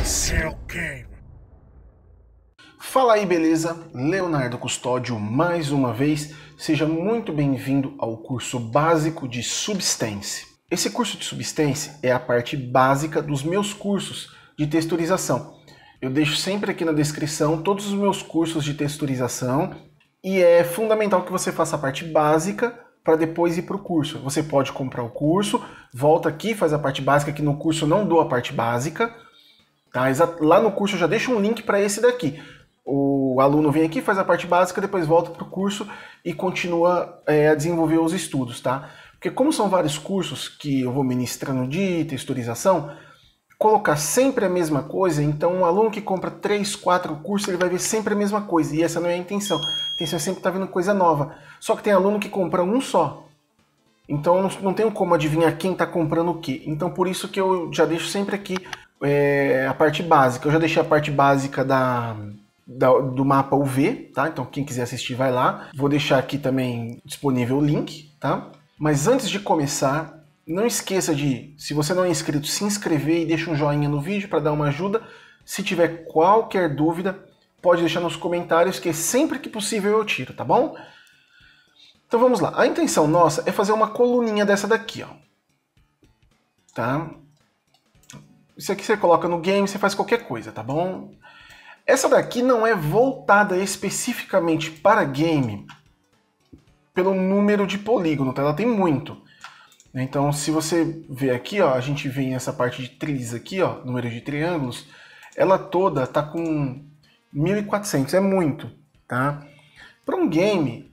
Seu Game. Fala aí, beleza? Leonardo Custódio mais uma vez. Seja muito bem-vindo ao curso básico de Substance. Esse curso de Substance é a parte básica dos meus cursos de texturização. Eu deixo sempre aqui na descrição todos os meus cursos de texturização e é fundamental que você faça a parte básica para depois ir para o curso. Você pode comprar o curso, volta aqui, faz a parte básica, que no curso eu não dou a parte básica. Tá? Lá no curso eu já deixo um link para esse daqui. O aluno vem aqui, faz a parte básica, depois volta para o curso e continua a desenvolver os estudos. Tá? Porque como são vários cursos que eu vou ministrando de texturização, colocar sempre a mesma coisa, então um aluno que compra 3, 4 cursos, ele vai ver sempre a mesma coisa, e essa não é a intenção. A intenção é sempre estar vendo coisa nova. Só que tem aluno que compra um só. Então não tenho como adivinhar quem está comprando o quê. Então por isso que eu já deixo sempre aqui a parte básica. Eu já deixei a parte básica do mapa UV, tá? Então quem quiser assistir vai lá. Vou deixar aqui também disponível o link, tá? Mas antes de começar, não esqueça de, se você não é inscrito, se inscrever e deixa um joinha no vídeo para dar uma ajuda. Se tiver qualquer dúvida, pode deixar nos comentários, que sempre que possível eu tiro, tá bom? Então vamos lá. A intenção nossa é fazer uma coluninha dessa daqui, ó. Tá? Isso aqui você coloca no game, você faz qualquer coisa, tá bom? Essa daqui não é voltada especificamente para game pelo número de polígono, tá? Ela tem muito. Então, se você ver aqui, ó, a gente vem essa parte de trilhos aqui, ó, número de triângulos, ela toda tá com 1400, é muito, tá? Para um game,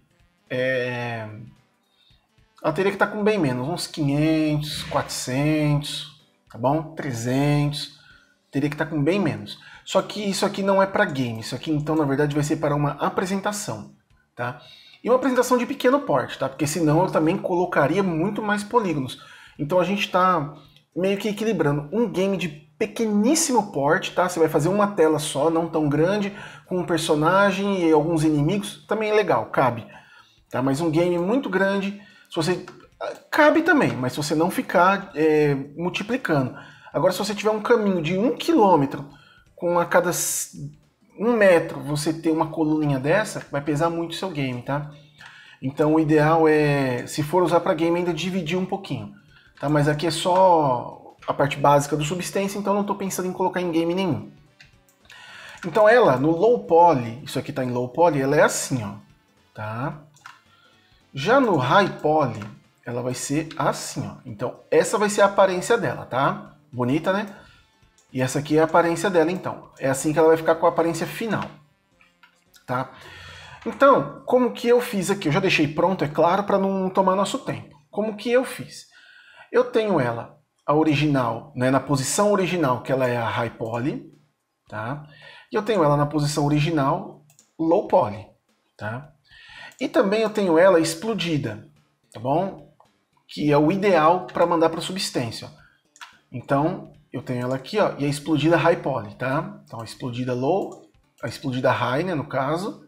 ela teria que estar com bem menos, uns 500, 400, tá bom? 300, teria que estar com bem menos. Só que isso aqui não é para game, isso aqui então na verdade vai ser para uma apresentação, tá? E uma apresentação de pequeno porte, tá? Porque senão eu também colocaria muito mais polígonos. Então a gente está meio que equilibrando. Um game de pequeníssimo porte, tá? Você vai fazer uma tela só, não tão grande, com um personagem e alguns inimigos, também é legal, cabe. Tá? Mas um game muito grande, se você cabe também, mas se você não ficar multiplicando. Agora, se você tiver um caminho de 1 km, com a cada 1 metro você ter uma coluninha dessa, vai pesar muito o seu game, tá? Então o ideal é, se for usar para game, ainda dividir um pouquinho. Tá? Mas aqui é só a parte básica do Substance, então não estou pensando em colocar em game nenhum. Então ela, no low poly, isso aqui está em low poly, ela é assim, ó. Tá? Já no high poly, ela vai ser assim, ó. Então essa vai ser a aparência dela, tá? Bonita, né? E essa aqui é a aparência dela, então. É assim que ela vai ficar com a aparência final. Tá? Então, como que eu fiz aqui? Eu já deixei pronto, é claro, para não tomar nosso tempo. Como que eu fiz? Eu tenho ela, a original, né, na posição original, que ela é a high poly. Tá? E eu tenho ela na posição original, low poly. Tá? E também eu tenho ela explodida, tá bom? Que é o ideal para mandar para o Substance. Ó. Então, eu tenho ela aqui, ó, e a explodida high poly, tá? Então a explodida low, a explodida high, né, no caso,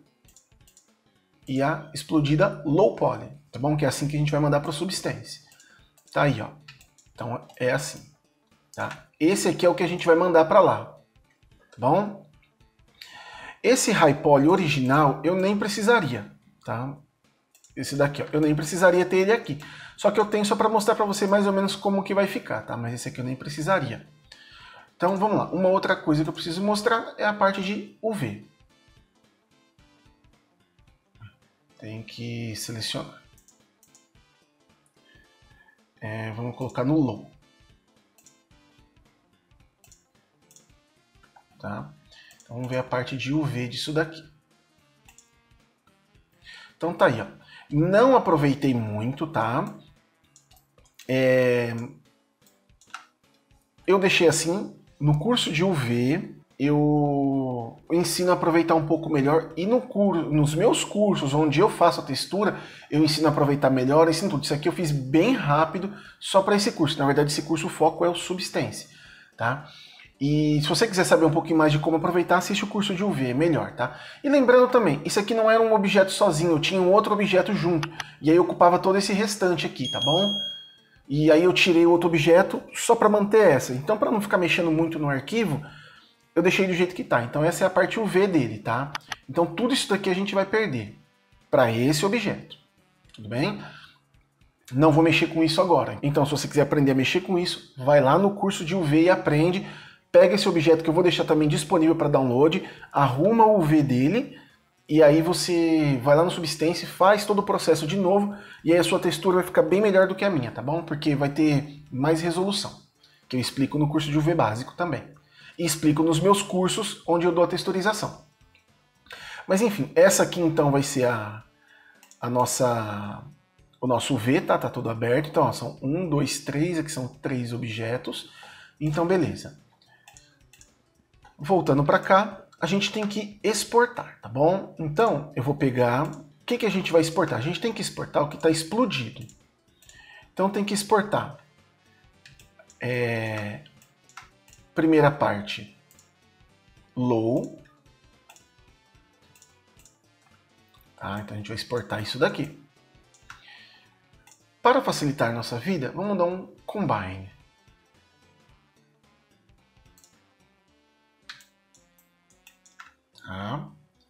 e a explodida low poly, tá bom? Que é assim que a gente vai mandar para o Substance. Tá aí, ó. Então é assim, tá? Esse aqui é o que a gente vai mandar para lá, tá bom? Esse high poly original eu nem precisaria, tá? Esse daqui, ó, eu nem precisaria ter ele aqui. Só que eu tenho só para mostrar para você mais ou menos como que vai ficar, tá? Mas esse aqui eu nem precisaria. Então vamos lá. Uma outra coisa que eu preciso mostrar é a parte de UV. Tem que selecionar. Vamos colocar no low. Tá? Então vamos ver a parte de UV disso daqui. Então tá aí, ó. Não aproveitei muito, tá? Eu deixei assim. No curso de UV, eu ensino a aproveitar um pouco melhor. E nos meus cursos, onde eu faço a textura, eu ensino a aproveitar melhor. Eu ensino tudo. Isso aqui eu fiz bem rápido, só para esse curso. Na verdade, esse curso, o foco é o Substance, tá? E se você quiser saber um pouquinho mais de como aproveitar, assiste o curso de UV, é melhor, tá? E lembrando também, isso aqui não era um objeto sozinho, eu tinha um outro objeto junto. E aí eu ocupava todo esse restante aqui, tá bom? E aí eu tirei o outro objeto só para manter essa. Então, para não ficar mexendo muito no arquivo, eu deixei do jeito que está. Então essa é a parte UV dele, tá? Então tudo isso daqui a gente vai perder para esse objeto, tudo bem? Não vou mexer com isso agora. Então se você quiser aprender a mexer com isso, vai lá no curso de UV e aprende. Pega esse objeto que eu vou deixar também disponível para download, arruma o UV dele, e aí você vai lá no Substance, faz todo o processo de novo, e aí a sua textura vai ficar bem melhor do que a minha, tá bom? Porque vai ter mais resolução, que eu explico no curso de UV básico também. E explico nos meus cursos, onde eu dou a texturização. Mas enfim, essa aqui então vai ser o nosso UV, tá? Tá tudo aberto. Então, ó, são 1, 2, 3, aqui são 3 objetos. Então, beleza. Voltando para cá, a gente tem que exportar, tá bom? Então, eu vou pegar... O que a gente vai exportar? A gente tem que exportar o que está explodido. Então, tem que exportar... Primeira parte, low. Tá? Então, a gente vai exportar isso daqui. Para facilitar a nossa vida, vamos dar um combine. Tá?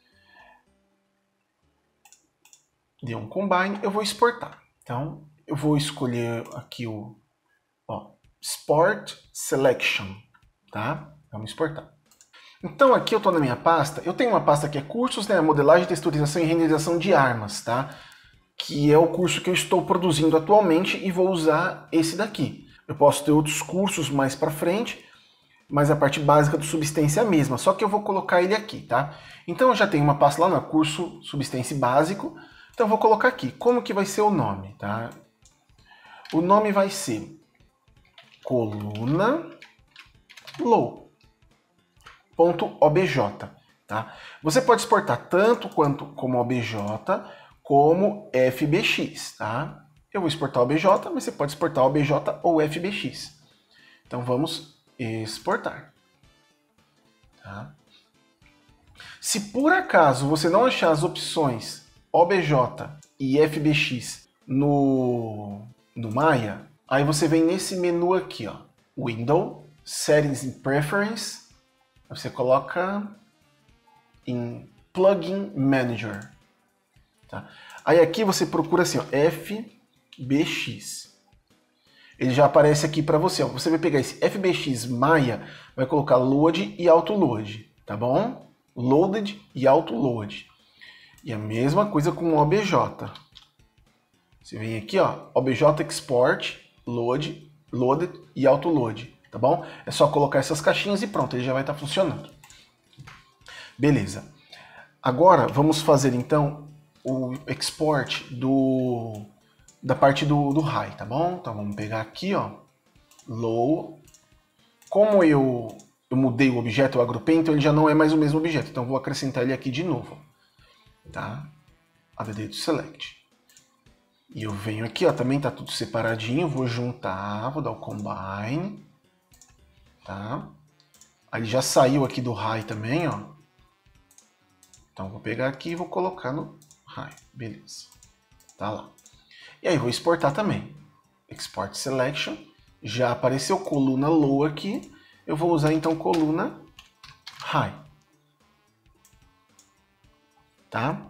Deu um combine, eu vou exportar. Então, eu vou escolher aqui o Export Selection, tá? Vamos exportar. Então, aqui eu estou na minha pasta. Eu tenho uma pasta que é cursos, né? Modelagem, texturização e renderização de armas, tá? Que é o curso que eu estou produzindo atualmente e vou usar esse daqui. Eu posso ter outros cursos mais para frente, mas a parte básica do Substance é a mesma, só que eu vou colocar ele aqui, tá? Então eu já tenho uma pasta lá no curso Substance básico, então eu vou colocar aqui. Como que vai ser o nome, tá? O nome vai ser coluna low.obj, tá? Você pode exportar tanto como obj como fbx, tá? Eu vou exportar obj, mas você pode exportar obj ou fbx. Então vamos exportar. Tá? Se por acaso você não achar as opções obj e fbx no Maya, aí você vem nesse menu aqui, ó, Window, Settings and Preference, você coloca em Plugin Manager. Tá? Aí aqui você procura assim, ó, FBX. Ele já aparece aqui para você. Ó. Você vai pegar esse FBX Maya, vai colocar Load e Autoload, tá bom? Loaded e Autoload. E a mesma coisa com o OBJ. Você vem aqui, ó, OBJ Export, Load, Loaded e Autoload, tá bom? É só colocar essas caixinhas e pronto, ele já vai estar funcionando. Beleza. Agora vamos fazer então o export da parte do high, tá bom? Então vamos pegar aqui, ó, low. Como eu mudei o objeto, eu agrupei, então ele já não é mais o mesmo objeto. Então vou acrescentar ele aqui de novo, tá? Add to select. E eu venho aqui, ó, também tá tudo separadinho, vou juntar, vou dar o combine, tá? Aí já saiu aqui do high também, ó. Então vou pegar aqui e vou colocar no high, beleza. Tá lá. E aí vou exportar também. Export Selection, já apareceu coluna low aqui, eu vou usar então coluna high. Tá?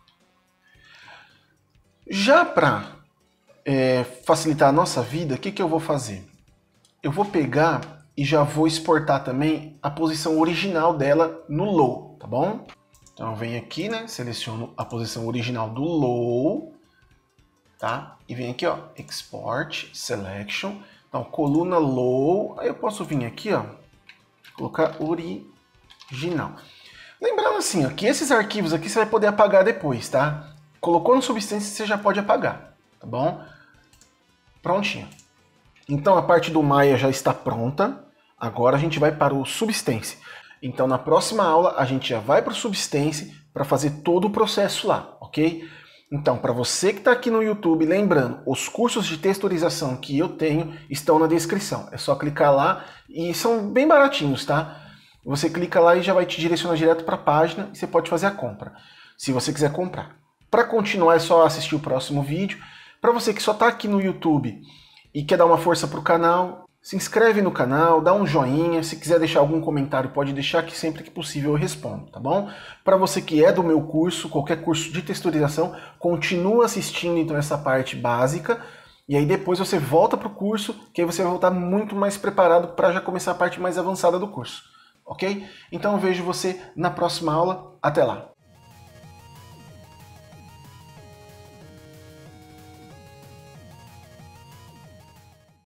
Já para facilitar a nossa vida, o que eu vou fazer? Eu vou pegar e já vou exportar também a posição original dela no low, tá bom? Então eu venho aqui, né, seleciono a posição original do low, tá? E venho aqui, ó, Export Selection. Então coluna low, aí eu posso vir aqui, ó, colocar original. Lembrando assim, ó, que esses arquivos aqui você vai poder apagar depois, tá? Colocou no Substance, você já pode apagar, tá bom? Prontinho. Então a parte do Maya já está pronta. Agora a gente vai para o Substance. Então na próxima aula a gente já vai para o Substance para fazer todo o processo lá, ok? Então para você que está aqui no YouTube, lembrando, os cursos de texturização que eu tenho estão na descrição. É só clicar lá e são bem baratinhos, tá? Você clica lá e já vai te direcionar direto para a página e você pode fazer a compra, se você quiser comprar. Para continuar é só assistir o próximo vídeo. Para você que só está aqui no YouTube e quer dar uma força para o canal, Se inscreve no canal, dá um joinha, se quiser deixar algum comentário pode deixar que sempre que possível eu respondo, tá bom? Para você que é do meu curso, qualquer curso de texturização, continua assistindo então essa parte básica e aí depois você volta para o curso, que aí você vai voltar muito mais preparado para já começar a parte mais avançada do curso, ok? Então eu vejo você na próxima aula, até lá!